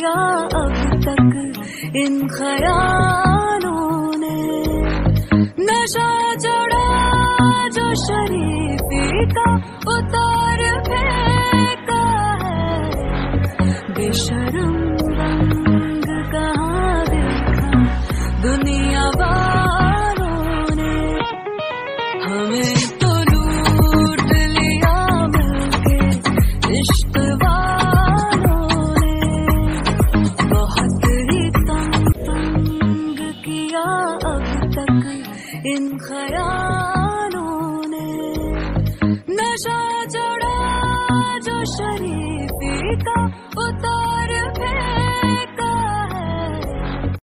किया अब तक इन ख्यालों ने। नशा चढ़ा जो शरीफी का उतार फेंका है, बेशर्म रंग कहाँ देखा दुनिया वालों ने। हमें तो लूट लिया मिलके इश्क वालों ने, बहुत ही तंग किया अब तक इन ख्यालों ने। नशा चढ़ा जो शरीफी का उतार